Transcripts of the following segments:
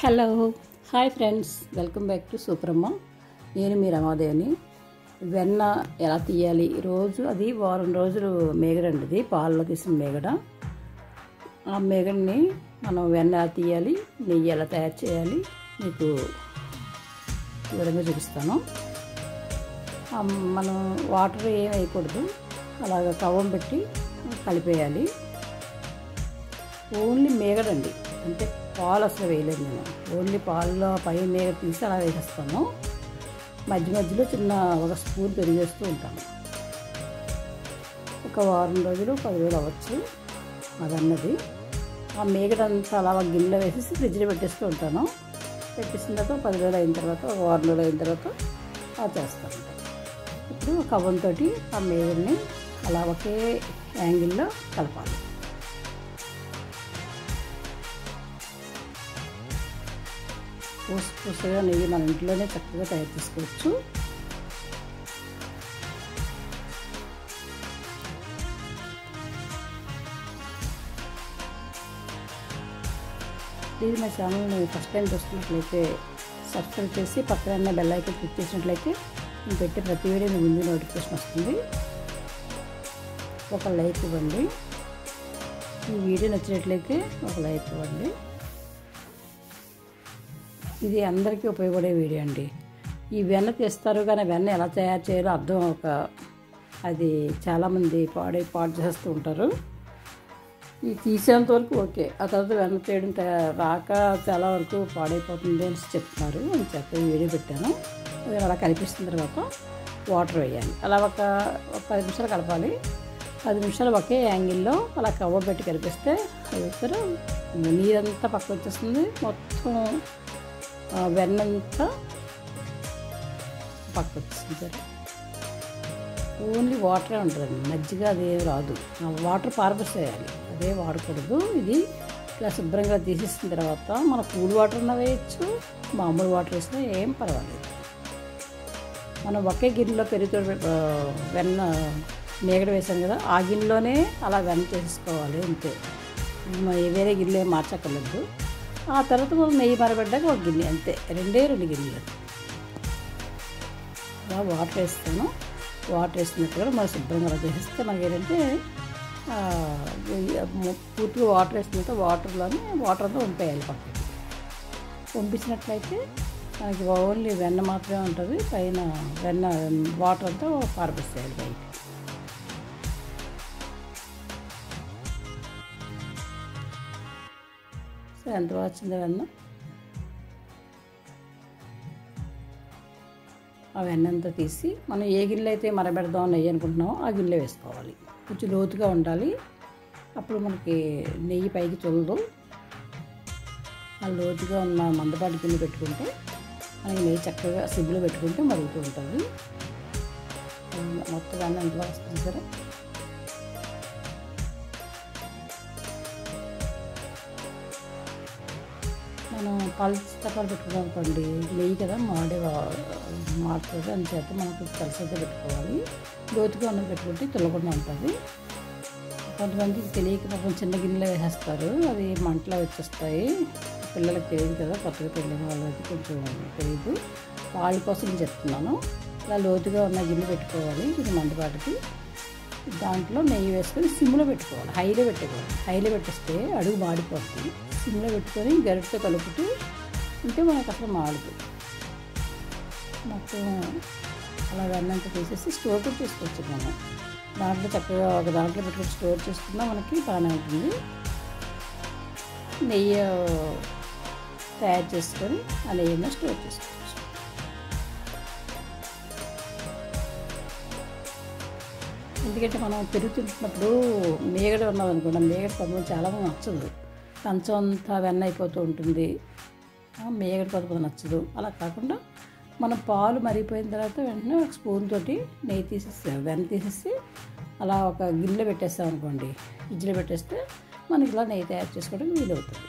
Hello hi friends, welcome back to Superamma. నేను మీ రమాదేవిని. వెన్న ఎలా తీయాలి రోజు, అది వారం రోజులు మేగడండి, ఇది పాలలో తీసిన మేగడ. ఆ మేగడిని మనం వెన్న ఎలా తీయాలి, నెయ్యి ఎలా తయారు చేయాలి మీకు వివరంగా చూపిస్తాను. మనం వాటర్ ఏం వేయకూడదు, అలాగ కవ్వం పెట్టి కలిపేయాలి. ఓన్లీ మేగడండి, అంటే పాలు అసలు వేయలేదు నేను. ఓన్లీ పాలలో పై మేగ తీసి అలా వేసేస్తాను. మధ్య మధ్యలో చిన్న ఒక స్పూన్ పెరిగేస్తూ ఉంటాను. ఒక వారం రోజులు 10 రోజులు అవ్వచ్చు అదన్నది. ఆ మేగడంతా అలా ఒక గిన్నెలో వేసేసి ఫ్రిడ్జ్లో పెట్టేస్తూ ఉంటాను. పెట్టేసిన తర్వాత 10 రోజులు అయిన తర్వాత, ఒక వారం రోజులు అయిన తర్వాత అలా చేస్తాను. ఇప్పుడు కవ్వంతో ఆ మేగడిని అలా ఒకే యాంగిల్లో కలపాలి. పూసగా నెయ్యి మన ఇంట్లోనే చక్కగా తయారు చేసుకోవచ్చు. ప్లీజ్ మా ఛానల్ని ఫస్ట్ టైం చూస్తున్నట్లయితే సబ్స్క్రైబ్ చేసి పక్కన బెల్ ఐకాన్ క్లిక్ చేసినట్లయితే నేను పెట్టే ప్రతి వీడియో మీ ముందు నోటిఫికేషన్ వస్తుంది. ఒక లైక్ ఇవ్వండి. ఈ వీడియో నచ్చినట్లయితే ఒక లైక్ ఇవ్వండి. ఇది అందరికీ ఉపయోగపడే వీడియో అండి. ఈ వెన్న తీస్తారు కానీ వెన్న ఎలా తయారు చేయాలో అర్థం అది చాలామంది పాడు చేస్తూ ఉంటారు. ఈ తీసేంత వరకు ఓకే, ఆ తర్వాత వెన్న చేయడం రాక చాలా వరకు పాడైపోతుంది అని చెప్తున్నారు. నేను ఈ వీడియో పెట్టాను. అలా కలిపిస్తున్న తర్వాత వాటర్ వేయాలి. అలా ఒక 10 నిమిషాలు కలపాలి. 10 నిమిషాలు ఒకే యాంగిల్లో అలా కవ్వ పెట్టి కలిపిస్తే అది నీరంతా పక్క వచ్చేస్తుంది. మొత్తం వెన్నంతా పక్క వచ్చేస్తుంది. సరే, ఓన్లీ వాటరే ఉంటుందండి, మజ్జిగ అదే రాదు. వాటర్ పారబోసేయాలి, అదే వాడకూడదు. ఇది ఇలా శుభ్రంగా తీసేసిన తర్వాత మన కూల్ వాటర్ అన్నా వేయచ్చు, మామూలు వాటర్ వేసినా ఏం పర్వాలేదు. మనం ఒకే గిన్నెలో పెరుగుతో వెన్న మేగడ వేసాం కదా, ఆ గిన్నెలోనే అలా వెన్న చేసుకోవాలి అంతే. వేరే గిన్నె ఏం మార్చక్కర్లేదు. ఆ తర్వాత మనం నెయ్యి మరబడ్డాక ఒక గిన్నె, అంతే. 2 గిన్నెలు అలా వాటర్ వేస్తాను. వాటర్ వేసినట్టుగా మనం శుభ్రంగా అలా చేస్తే మనకి ఏంటంటే పూర్తిగా వాటర్ వేసినంత వాటర్ అంతా వంపేయాలి పక్కకి. వంపించినట్లయితే మనకి ఓన్లీ వెన్న మాత్రమే ఉంటుంది. పైన వెన్న వాటర్ అంతా పారబోసేయాలి బయట. సో ఎంత వచ్చిందో వెన్న, ఆ వెన్నంతా తీసి మనం ఏ గిన్నెలో అయితే మరబెడదాం నెయ్యి అనుకుంటున్నామో ఆ గిన్నెలో వేసుకోవాలి. కొంచెం లోతుగా ఉండాలి, అప్పుడు మనకి నెయ్యి పైకి చల్లదు. ఆ లోతుగా ఉన్న మందపాటి గిన్నె పెట్టుకుంటే మనకి నెయ్యి చక్కగా సిబ్బులో పెట్టుకుంటే మరుగుతూ ఉంటుంది. మొత్తం వెన్న ఎంతలో వస్తుంది సరే. మనం తపాలు పెట్టుకున్నాం అనుకోండి, నెయ్యి కదా మాడుతుంది, అని చేత మనకు కలిసైతే పెట్టుకోవాలి. లోతుగా ఉన్నది పెట్టుకుంటే తుల్లకుండా ఉంటుంది. కొంతమందికి తెలియక పాపం చిన్న గిన్నెలో వేసేస్తారు, అది మంటలో వచ్చేస్తాయి. పిల్లలకి తెలియదు కదా, కొత్తగా పెళ్ళిన వాళ్ళకి కొంచెం తెలియదు. వాళ్ళ కోసం నేను చెప్తున్నాను. ఇలా లోతుగా ఉన్న గిన్నె పెట్టుకోవాలి. ఇది మందపాటికి. దాంట్లో నెయ్యి వేసుకొని సిమ్లో పెట్టుకోవాలి, హైలో పెట్టుకోవాలి. హైలో పెట్టేస్తే అడుగు మాడిపోతుంది. సిమ్లో పెట్టుకొని గరిటతో కలుపుతూ ఉంటే మనకు అసలు మాడదు. మొత్తం అలా వెన్నంతా తీసేసి స్టోర్ కూడా చేసుకోవచ్చు. మనం దాంట్లో చక్కగా ఒక దాంట్లో పెట్టుకొని స్టోర్ చేసుకున్నా మనకి బాగానే ఉంటుంది. నెయ్యి తయారు చేసుకొని ఆ నెయ్యిని స్టోర్ చేసుకోవచ్చు. ఎందుకంటే మనం పెరుగుతున్నప్పుడు మేగడ ఉన్నదనుకోండి, మేగడ కొంతమంది చాలామంది నచ్చదు. కంచం అంతా వెన్న అయిపోతూ ఉంటుంది, మేగడ కొంతమంది నచ్చదు. అలా కాకుండా మనం పాలు మరిగిపోయిన తర్వాత వెంటనే ఒక స్పూన్ తోటి నెయ్యి తీసేసి వెన్న తీసేసి అలా ఒక గిన్నెలో పెట్టేస్తాం అనుకోండి, ఫ్రిడ్జ్లో పెట్టేస్తే మనకి ఇలా నెయ్యి తయారు చేసుకోవడానికి వీలవుతుంది.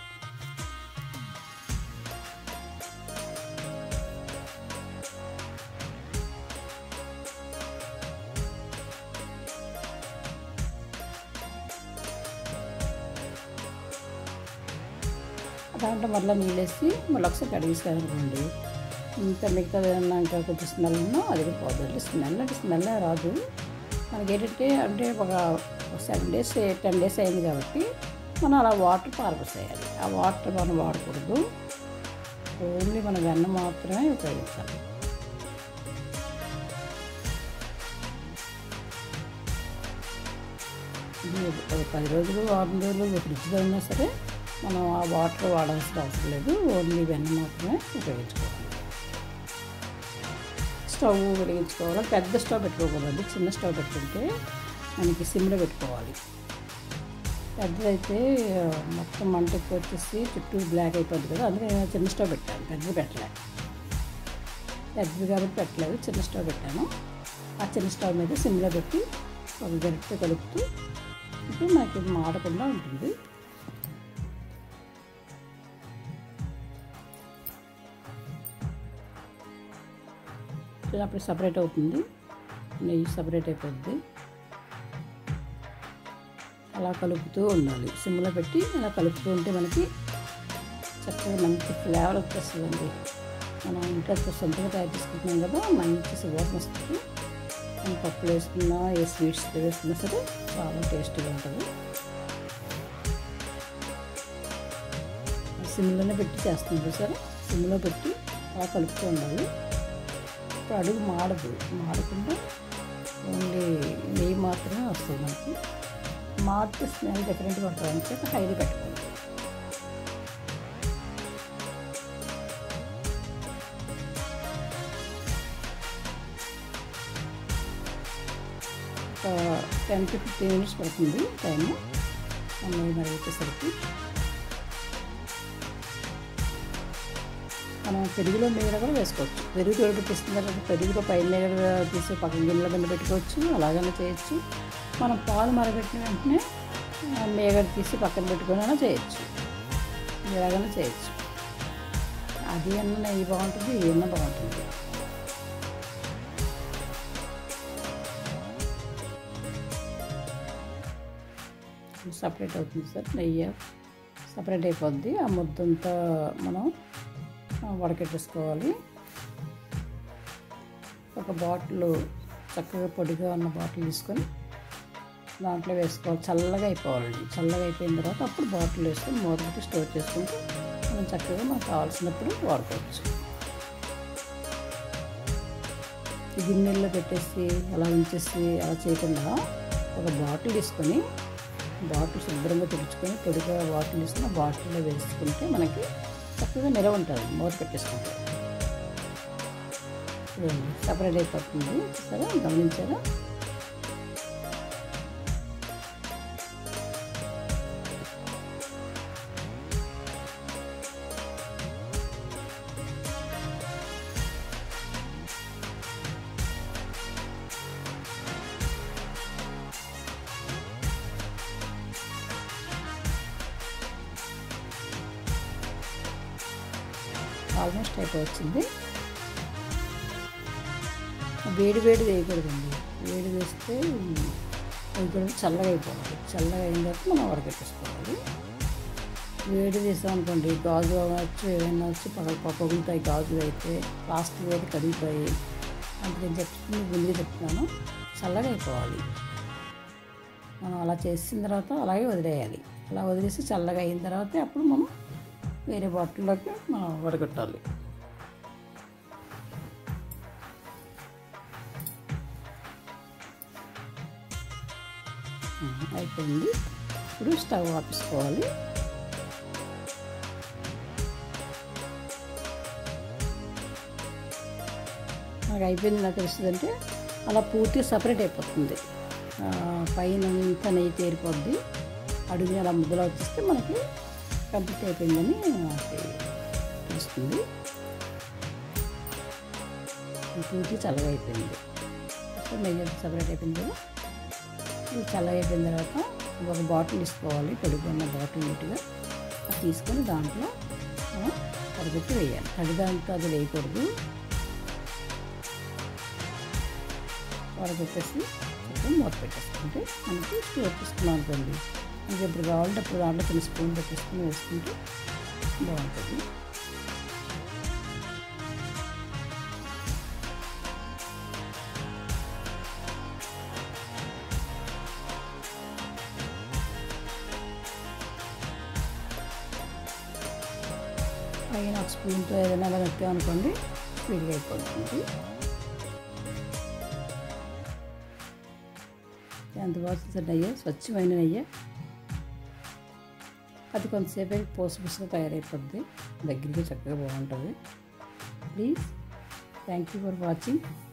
దాంట్లో మళ్ళీ నీళ్ళు వేసి మళ్ళీ ఒకసారి కడిగేసుకోవాలనుకోండి. ఇంకా మిగతాది ఏమన్నా ఇంకా కొంచెం స్మెల్ ఉన్నా అది కూడా పోతుంది. స్మెల్ రాదు మనకి. ఏంటంటే అంటే ఒక 7 days 10 days అయింది కాబట్టి మనం అలా వాటర్ పారబోసేయాలి. ఆ వాటర్ మనం వాడకూడదు, ఓన్లీ మన వెన్న మాత్రమే ఉపయోగించాలి. ఇది ఒక 10 రోజులు 6 రోజులు ఫ్రిడ్జ్లో ఉన్నా సరే మనం ఆ వాటర్ వాడాల్సిన అవసరం లేదు, ఓన్లీ వెన్న మాత్రమే ఉపయోగించుకోవాలి. స్టవ్ వెలిగించుకోవాలి. పెద్ద స్టవ్ పెట్టుకోకూడదు, చిన్న స్టవ్ పెట్టుకుంటే మనకి సిమ్లో పెట్టుకోవాలి. పెద్దదైతే మొత్తం మంట ఎక్కువ వచ్చేసి చుట్టూ బ్లాక్ అయిపోద్ది కదా, అందుకే నేను చిన్న స్టవ్ పెట్టాను, పెద్దది పెట్టలేదు. పెద్దది కాబట్టి పెట్టలేదు, చిన్న స్టవ్ పెట్టాను. ఆ చిన్న స్టవ్ మీద సిమ్లో పెట్టి ఒక గరిటె కలుపుతూ ఇప్పుడు మనకి మాడకుండా ఉంటుంది. అప్పుడు సపరేట్ అవుతుంది, నెయ్యి సపరేట్ అయిపోద్ది. అలా కలుపుతూ ఉండాలి, సిమ్లో పెట్టి అలా కలుపుతూ ఉంటే మనకి చక్కగా మంచి ఫ్లేవర్ వచ్చేస్తుందండి. మనం ఇంట్లో సొంతంగా తయారు చేసుకుంటున్నాం కదా, మంచి సువాసన వస్తుంది. మనం పప్పులు వేసుకున్నా ఏ స్వీట్స్ వేసుకున్నా సరే చాలా టేస్టీగా ఉంటుంది. సిమ్లోనే పెట్టి చేస్తుంది సరే, సిమ్లో పెట్టి అలా కలుపుతూ ఉండాలి. ఇప్పుడు అడుగు మాడకుండా ఓన్లీ నెయ్యి మాత్రమే వస్తుంది మనకి. మాడితే స్మెల్ డిఫరెంట్గా ఉంటుంది అని చెప్పి హైలో పెట్టుకోండి. ఒక 10 to 15 minutes పడుతుంది టైము నెయ్యి మరిగేసరికి. మనం పెరుగులో మీగడ కూడా వేసుకోవచ్చు. పెరుగు తోడుపిస్తుంది తర్వాత పెరుగులో పైన మీగడ తీసి పక్కన గిన్నెల మీద పెట్టుకోవచ్చు, అలాగనే చేయొచ్చు. మనం పాలు మరగబెట్టిన వెంటనే మీగడ తీసి పక్కన పెట్టుకొని చేయొచ్చు, ఇలాగనే చేయొచ్చు. అది అన్న నెయ్యి బాగుంటుంది, ఇది అన్న బాగుంటుంది. సపరేట్ అవుతుంది సార్, నెయ్యి సపరేట్ అయిపోద్ది. ఆ ముద్దంతా మనం వడకెట్టేసుకోవాలి. ఒక బాటిల్ చక్కగా పొడిగా ఉన్న బాటిల్ తీసుకొని దాంట్లో వేసుకోవాలి. చల్లగా అయిపోవాలండి. చల్లగా అయిపోయిన తర్వాత అప్పుడు బాటిల్ వేసుకొని మూత పెట్టి స్టోర్ చేసుకుంటే మనం చక్కగా మనకు కావాల్సినప్పుడు వాడుకోవచ్చు. ఈ గిన్నెల్లో పెట్టేసి అలా ఉంచేసి అలా చేయకుండా ఒక బాటిల్ తీసుకొని బాటిల్ శుభ్రంగా తుడుచుకొని పొడిగా బాటిల్ తీసుకుని ఆ బాటిల్లో వేసుకుంటే మనకి చక్కగా నిలవ ఉంటుంది. మూత పెట్టేసుకుంటే సపరేట్ అయిపోతుంది. సరే గమనించారా? ఆల్మోస్ట్ అయిపోవచ్చింది. వేడి వేయకూడదండి, వేడి వేస్తే అది కూడా చల్లగా అయిపోవాలి. చల్లగా అయిన తర్వాత మనం వడకెట్టేసుకోవాలి. వేడి వేసామనుకోండి గాజు అవ్వచ్చు, ఏమైనా వచ్చి పగులుతాయి. గాజులు అయితే ప్లాస్టిక్ అయితే కరిగిపోయి, అందుకని చెప్తుంది ముందుగా చెప్తున్నాను. చల్లగా అయిపోవాలి. మనం అలా చేసిన తర్వాత అలాగే వదిలేయాలి. అలా వదిలేసి చల్లగా అయిన తర్వాత అప్పుడు మనం వేరే బాటిల్లోకి మనం వడగొట్టాలి. అయిపోయింది. ఇప్పుడు స్టవ్ ఆపేసుకోవాలి. నాకు అయిపోయింది నాకు తెలుస్తుందంటే అలా పూర్తిగా సపరేట్ అయిపోతుంది. పైన అంతా నెయ్యి తేరిపోద్ది, అడుగుని అలా ముద్దలా వచ్చేస్తే మనకి కంప్లీట్ అయిపోయిందని మనకి తెలుస్తుంది. పూర్తి చల్లగా అయిపోయింది. సో నెయ్యి సపరేట్ అయిపోయింది కదా. ఇది చల్లగా అయిపోయిన తర్వాత ఒక బాటిల్ తీసుకోవాలి, పొడిపోయిన బాటిల్ నీట్గా అది తీసుకొని దాంట్లో వడగట్టి వేయాలి. తడిదాంతో అది వేయకూడదు. వడగట్టేసి మూత పెట్టేసుకుంటే మనకి స్టోర్ చేసుకున్నాం అనుకోండి. మనకి ఎప్పుడు కావాలంటే అప్పుడు దాంట్లో చిన్న స్పూన్ పెట్టేసుకుని వేసుకుంటే బాగుంటుంది. పైన ఒక స్పూన్తో ఏదైనా అలా పెట్టామనుకోండి స్పీడ్గా అయిపోతుంది. ఎంత బాగుంది నెయ్యి, స్వచ్ఛమైన నెయ్యి. అది కొంతసేపు పూసగా తయారైపోద్ది, దగ్గరికి చక్కగా బాగుంటుంది. Please, thank you for watching.